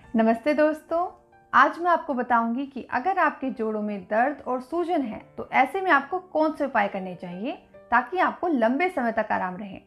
नमस्ते दोस्तों। आज मैं आपको बताऊंगी कि अगर आपके जोड़ों में दर्द और सूजन है तो ऐसे में आपको कौन से उपाय करने चाहिए ताकि आपको लंबे समय तक आराम रहे।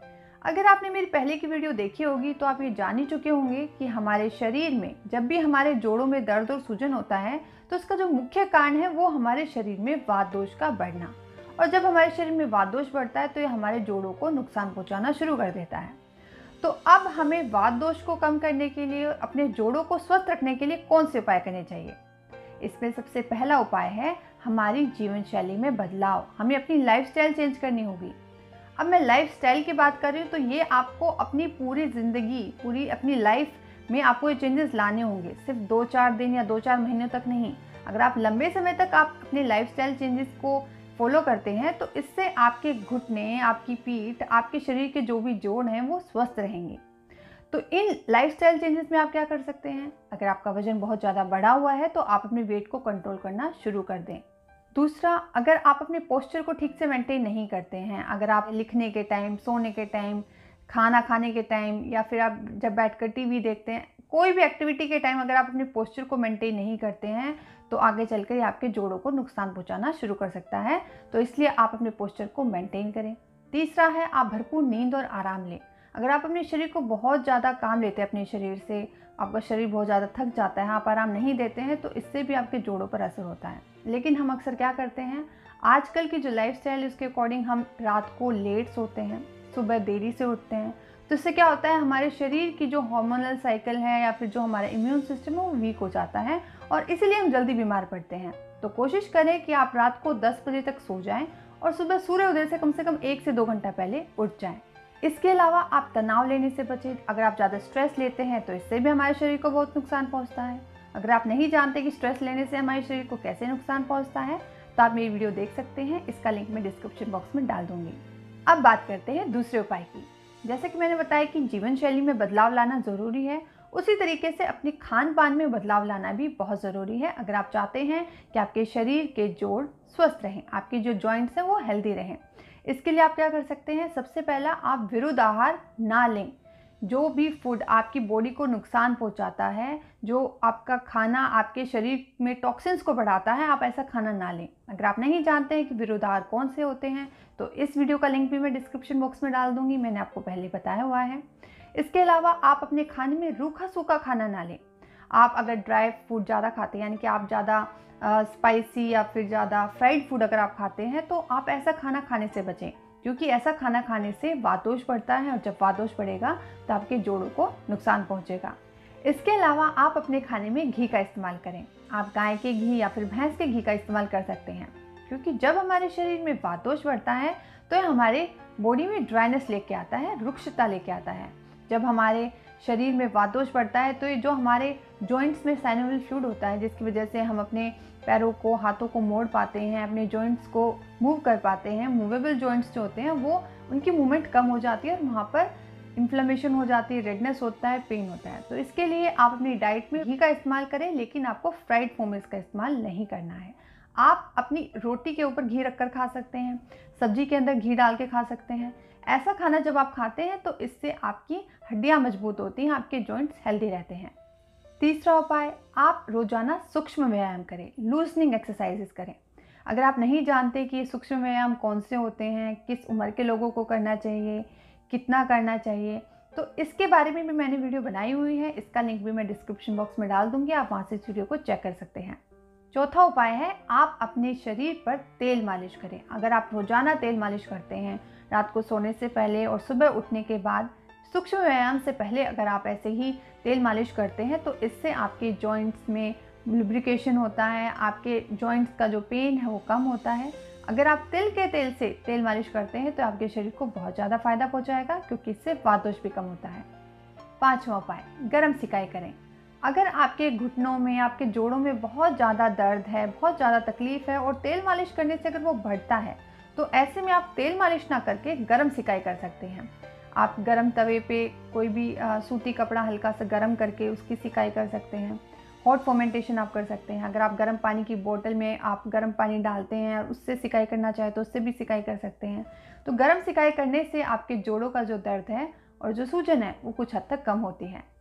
अगर आपने मेरी पहले की वीडियो देखी होगी तो आप ये जान ही चुके होंगे कि हमारे शरीर में जब भी हमारे जोड़ों में दर्द और सूजन होता है तो इसका जो मुख्य कारण है वो हमारे शरीर में वात दोष का बढ़ना। और जब हमारे शरीर में वात दोष बढ़ता है तो ये हमारे जोड़ों को नुकसान पहुंचाना शुरू कर देता है। तो अब हमें वात दोष को कम करने के लिए, अपने जोड़ों को स्वस्थ रखने के लिए कौन से उपाय करने चाहिए। इसमें सबसे पहला उपाय है हमारी जीवन शैली में बदलाव। हमें अपनी लाइफस्टाइल चेंज करनी होगी। अब मैं लाइफस्टाइल की बात कर रही हूँ तो ये आपको अपनी पूरी ज़िंदगी, पूरी अपनी लाइफ में आपको ये चेंजेस लाने होंगे, सिर्फ 2-4 दिन या 2-4 महीने तक नहीं। अगर आप लंबे समय तक आप अपने लाइफस्टाइल चेंजेस को फॉलो करते हैं तो इससे आपके घुटने, आपकी पीठ, आपके शरीर के जो भी जोड़ हैं वो स्वस्थ रहेंगे। तो इन लाइफस्टाइल चेंजेस में आप क्या कर सकते हैं। अगर आपका वजन बहुत ज़्यादा बढ़ा हुआ है तो आप अपने वेट को कंट्रोल करना शुरू कर दें। दूसरा, अगर आप अपने पोस्चर को ठीक से मेंटेन नहीं करते हैं, अगर आप लिखने के टाइम, सोने के टाइम, खाना खाने के टाइम या फिर आप जब बैठकर टीवी देखते हैं, कोई भी एक्टिविटी के टाइम अगर आप अपने पोस्चर को मेंटेन नहीं करते हैं तो आगे चलकर ये आपके जोड़ों को नुकसान पहुंचाना शुरू कर सकता है। तो इसलिए आप अपने पोस्चर को मेंटेन करें। तीसरा है आप भरपूर नींद और आराम लें। अगर आप अपने शरीर को बहुत ज़्यादा काम लेते हैं, अपने शरीर से आपका शरीर बहुत ज़्यादा थक जाता है, आप आराम नहीं देते हैं तो इससे भी आपके जोड़ों पर असर होता है। लेकिन हम अक्सर क्या करते हैं, आजकल की जो लाइफस्टाइल है उसके अकॉर्डिंग हम रात को लेट सोते हैं, सुबह देरी से उठते हैं। तो इससे क्या होता है, हमारे शरीर की जो हार्मोनल साइकिल है या फिर जो हमारा इम्यून सिस्टम है वो वीक हो जाता है और इसीलिए हम जल्दी बीमार पड़ते हैं। तो कोशिश करें कि आप रात को 10 बजे तक सो जाएं और सुबह सूर्योदय से कम 1 से 2 घंटा पहले उठ जाएं। इसके अलावा आप तनाव लेने से बचें। अगर आप ज़्यादा स्ट्रेस लेते हैं तो इससे भी हमारे शरीर को बहुत नुकसान पहुंचता है। अगर आप नहीं जानते कि स्ट्रेस लेने से हमारे शरीर को कैसे नुकसान पहुंचता है तो आप मेरी वीडियो देख सकते हैं, इसका लिंक मैं डिस्क्रिप्शन बॉक्स में डाल दूंगी। अब बात करते हैं दूसरे उपाय की। जैसे कि मैंने बताया कि जीवन शैली में बदलाव लाना ज़रूरी है, उसी तरीके से अपने खान पान में बदलाव लाना भी बहुत ज़रूरी है। अगर आप चाहते हैं कि आपके शरीर के जोड़ स्वस्थ रहें, आपकी जो जॉइंट्स हैं वो हेल्दी रहें, इसके लिए आप क्या कर सकते हैं। सबसे पहला, आप विरुद्ध आहार ना लें। जो भी फूड आपकी बॉडी को नुकसान पहुंचाता है, जो आपका खाना आपके शरीर में टॉक्सिन्स को बढ़ाता है, आप ऐसा खाना ना लें। अगर आप नहीं जानते हैं कि विरुद्ध आहार कौन से होते हैं तो इस वीडियो का लिंक भी मैं डिस्क्रिप्शन बॉक्स में डाल दूंगी, मैंने आपको पहले बताया हुआ है। इसके अलावा आप अपने खाने में रूखा सूखा खाना ना लें। आप अगर ड्राई फूड ज़्यादा खाते हैं, यानी कि आप ज़्यादा स्पाइसी या फिर ज़्यादा फ्राइड फूड अगर आप खाते हैं तो आप ऐसा खाना खाने से बचें, क्योंकि ऐसा खाना खाने से वात दोष बढ़ता है और जब वात दोष बढ़ेगा तो आपके जोड़ों को नुकसान पहुंचेगा। इसके अलावा आप अपने खाने में घी का इस्तेमाल करें। आप गाय के घी या फिर भैंस के घी का इस्तेमाल कर सकते हैं, क्योंकि जब हमारे शरीर में वात दोष बढ़ता है तो ये हमारे बॉडी में ड्राइनेस लेके आता है, रुक्षता लेके आता है। जब हमारे शरीर में वात दोष बढ़ता है तो ये जो हमारे जॉइंट्स में साइनोवियल फ्लूइड होता है, जिसकी वजह से हम अपने पैरों को, हाथों को मोड़ पाते हैं, अपने जॉइंट्स को मूव कर पाते हैं। मूवेबल जॉइंट्स जो होते हैं वो, उनकी मूवमेंट कम हो जाती है और वहाँ पर इन्फ्लेमेशन हो जाती है, रेडनेस होता है, पेन होता है। तो इसके लिए आप अपनी डाइट में घी का इस्तेमाल करें, लेकिन आपको फ्राइड फॉर्म में इसका इस्तेमाल नहीं करना है। आप अपनी रोटी के ऊपर घी रखकर खा सकते हैं, सब्जी के अंदर घी डाल के खा सकते हैं। ऐसा खाना जब आप खाते हैं तो इससे आपकी हड्डियां मजबूत होती हैं, आपके जॉइंट्स हेल्दी रहते हैं। तीसरा उपाय, आप रोजाना सूक्ष्म व्यायाम करें, लूजनिंग एक्सरसाइजेस करें। अगर आप नहीं जानते कि ये सूक्ष्म व्यायाम कौन से होते हैं, किस उम्र के लोगों को करना चाहिए, कितना करना चाहिए, तो इसके बारे में भी मैंने वीडियो बनाई हुई है, इसका लिंक भी मैं डिस्क्रिप्शन बॉक्स में डाल दूंगी, आप वहाँ से इस वीडियो को चेक कर सकते हैं। चौथा उपाय है आप अपने शरीर पर तेल मालिश करें। अगर आप रोजाना तेल मालिश करते हैं, रात को सोने से पहले और सुबह उठने के बाद, सूक्ष्म व्यायाम से पहले अगर आप ऐसे ही तेल मालिश करते हैं तो इससे आपके जॉइंट्स में लुब्रिकेशन होता है, आपके जॉइंट्स का जो पेन है वो कम होता है। अगर आप तिल के तेल से तेल मालिश करते हैं तो आपके शरीर को बहुत ज़्यादा फायदा पहुंचाएगा, क्योंकि इससे वात दोष भी कम होता है। पांचवा उपाय, गर्म सिकाई करें। अगर आपके घुटनों में, आपके जोड़ों में बहुत ज़्यादा दर्द है, बहुत ज़्यादा तकलीफ है और तेल मालिश करने से अगर वो बढ़ता है तो ऐसे में आप तेल मालिश ना करके गर्म सिकाई कर सकते हैं। आप गर्म तवे पे कोई भी सूती कपड़ा हल्का सा गर्म करके उसकी सिकाई कर सकते हैं। हॉट फर्मेंटेशन आप कर सकते हैं। अगर आप गर्म पानी की बोतल में आप गर्म पानी डालते हैं और उससे सिकाई करना चाहें तो उससे भी सिकाई कर सकते हैं। तो गर्म सिकाई करने से आपके जोड़ों का जो दर्द है और जो सूजन है वो कुछ हद तक कम होती है।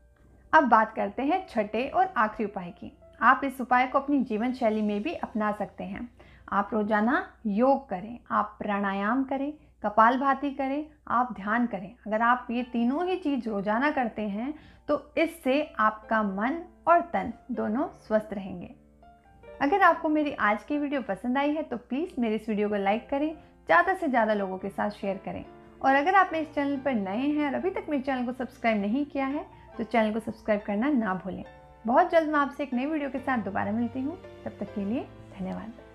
अब बात करते हैं छठे और आखिरी उपाय की। आप इस उपाय को अपनी जीवन शैली में भी अपना सकते हैं। आप रोजाना योग करें, आप प्राणायाम करें, कपालभाति करें, आप ध्यान करें। अगर आप ये तीनों ही चीज़ रोजाना करते हैं तो इससे आपका मन और तन दोनों स्वस्थ रहेंगे। अगर आपको मेरी आज की वीडियो पसंद आई है तो प्लीज़ मेरे इस वीडियो को लाइक करें, ज़्यादा से ज़्यादा लोगों के साथ शेयर करें। और अगर आप मेरे इस चैनल पर नए हैं और अभी तक मेरे चैनल को सब्सक्राइब नहीं किया है तो चैनल को सब्सक्राइब करना ना भूलें। बहुत जल्द मैं आपसे एक नई वीडियो के साथ दोबारा मिलती हूँ। तब तक के लिए धन्यवाद।